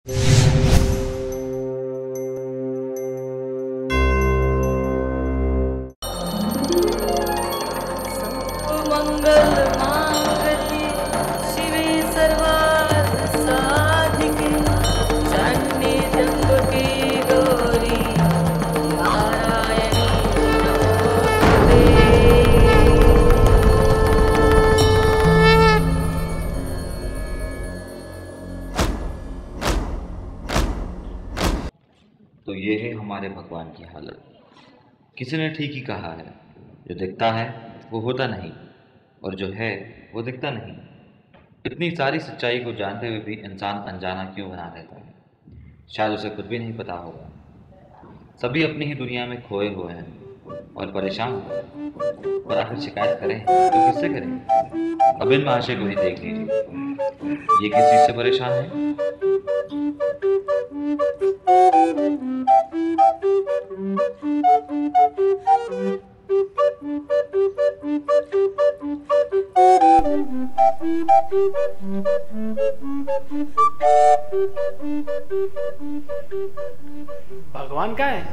तो ये है हमारे भगवान की हालत। किसी ने ठीक ही कहा है, जो दिखता है वो होता नहीं, और जो है वो दिखता नहीं। इतनी सारी सच्चाई को जानते हुए भी इंसान अनजाना क्यों बना रहता है? शायद उसे खुद भी नहीं पता होगा। सभी अपनी ही दुनिया में खोए हुए हैं और परेशान हैं। पर आखिर शिकायत करें तो किससे करें? अब इन महाशय को ही देख लीजिए, ये किस चीज से परेशान है? भगवान का है?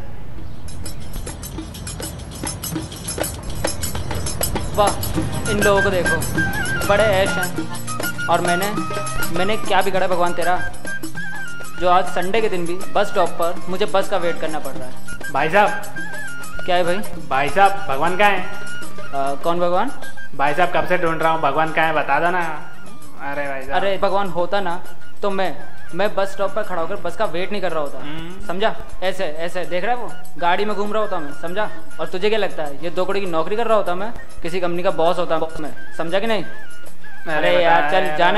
वाह, इन लोगों को देखो, बड़े ऐश हैं। और मैंने क्या बिगाड़ा भगवान तेरा, जो आज संडे के दिन भी बस स्टॉप पर मुझे बस का वेट करना पड़ रहा है। भाई साहब। क्या है भाई? भाई साहब, भगवान का है? कौन भगवान? भाई साहब, कब से ढूंढ रहा हूँ, भगवान का है, बता दो ना। अरे भाई साहब, अरे भगवान होता ना तो मैं बस स्टॉप पर खड़ा होकर बस का वेट नहीं कर रहा होता, समझा? ऐसे ऐसे देख रहा है, वो गाड़ी में घूम रहा होता मैं, समझा? और तुझे क्या लगता है ये 2 करोड़ की नौकरी कर रहा होता मैं, किसी कंपनी का बॉस होता मैं, समझा कि नहीं? अरे यार चल जाने।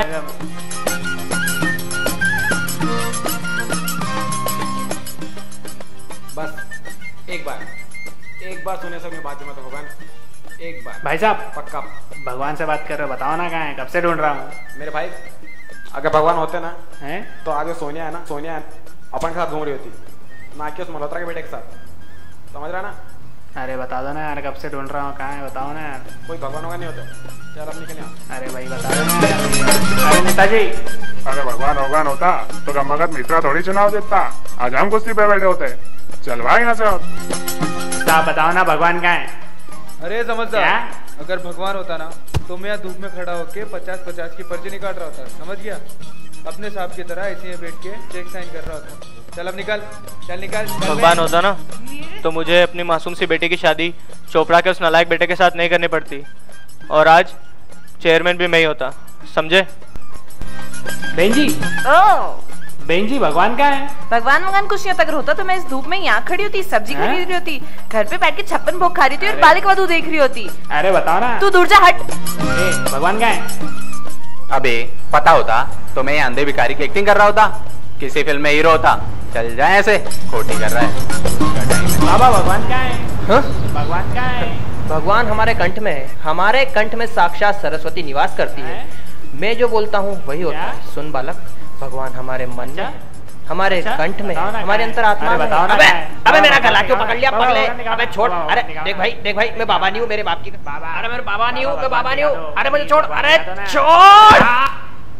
बस एक बार सुने सब बात मत भगवान, एक बार। भाई साहब, पक्का भगवान से बात कर रहे हो, बताओ ना कहाँ है, कब से ढूंढ रहा हूँ। मेरे भाई, अगर भगवान होते ना हैं तो आगे सोनिया है ना, सोनिया अपन के साथ घूम रही होती, ना कि उस मल्होत्रा के बेटे के साथ, समझ रहा ना? अरे बता दो ना यार, कब से ढूंढ रहा हूँ, कहाँ है, बताओ ना यार। कोई भगवान होगा नहीं होता, चल अब निकल यहाँ। अरे भाई बता दो ना यार। अरे नेताजी, अगर भगवान होता तो गमगत मिश्रा थोड़ी चुनाव जीतता, आज हम कुर्सी पे बैठे होते। चल भाई यहाँ से। साहब बताओ ना, भगवान कहाँ है? अरे समझदार, अगर भगवान होता ना तो मैं यहाँ धूप में खड़ा होके 50-50 की पर्ची निकाल रहा होता, समझ गया? अपने साहब की तरह इसी में बैठ के चेक साइन कर रहा होता। चल अब निकल, चल निकल। भगवान होता ना तो मुझे अपनी मासूम सी बेटी की शादी चोपड़ा के उस नालायक बेटे के साथ नहीं करनी पड़ती, और आज चेयरमैन भी मैं ही होता, समझे? बहन जी, बहन जी, भगवान का है? भगवान कुछ नहीं होता, अगर होता तो मैं इस धूप में यहाँ खड़ी होती, सब्जी खरीद रही होती, घर पे बैठ के 56 भोग खा रही थी और बालिक वधू देख रही होती। अरे बताओ ना। तू दूर जा, हट। भगवान का है? अबे पता होता तो मैं अंधे भिखारी की एक्टिंग कर रहा होता, किसी फिल्म में हीरो होता। चल जाए ऐसे, खोटी कर रहा है। बाबा भगवान का है? भगवान का है? भगवान हमारे कंठ में है, हमारे कंठ में साक्षात सरस्वती निवास करती है। मैं जो बोलता हूँ वही होता है। सुन बालक, भगवान हमारे मन में, हमारे कंठ में, हमारे अंतरात्मा में। अबे मेरा गला क्यों पकड़ लिया पगले? अबे छोड़। अरे देख भाई, मैं बाबा नहीं हूँ, मेरे बाप की बाबा। अरे मेरे बाबा नहीं हूँ, मैं बाबा नहीं हूँ। अरे मुझे छोड़, अरे छोड़।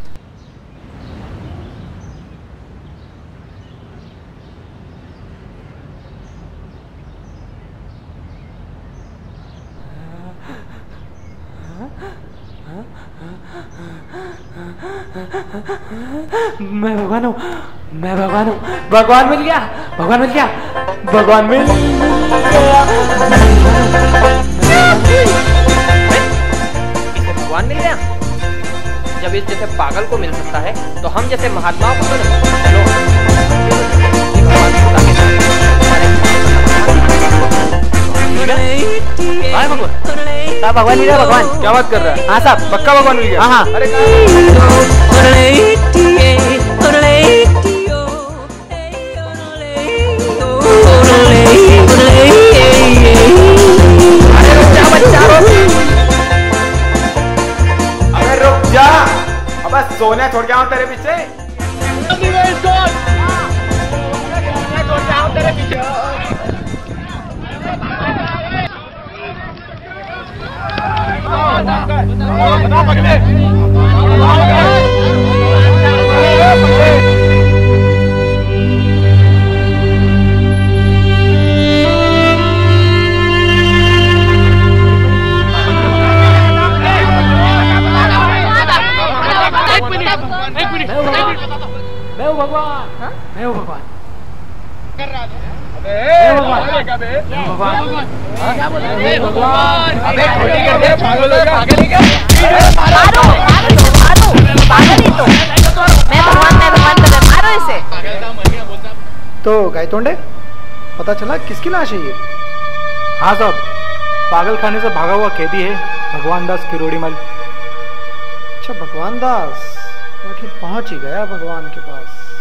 मैं भगवान हूँ, मैं भगवान हूँ। भगवान मिल गया, भगवान मिल गया, भगवान मिल गया। इसे भगवान मिल गया? जब इस जैसे पागल को मिल सकता है तो हम जैसे महात्माओं को मिल। चलो भगवान मिल गया। भगवान क्या बात कर रहा है? हाँ साहब, पक्का भगवान मिल गया। हाँ अरे रुक जा, अब सोनिया छोड़ के आऊं तेरे पीछे। छोड़ के आऊं तेरे पीछे। हूँ भगवान। हाँ? मैं हूँ भगवान। कर रहा था मैं भगवान। भगवान अबे खोटी कर दे पागल हो गया मारो मारो पागल ही तो। मैं भगवान कर रहा, मारो इसे। तो गायतोंडे पता चला किसकी लाश है ये? हाँ साहब, पागल खाने से भागा हुआ कैदी है भगवान दास किरोड़ीमल। अच्छा भगवान दास, आखिर पहुंच ही गया भगवान के पास।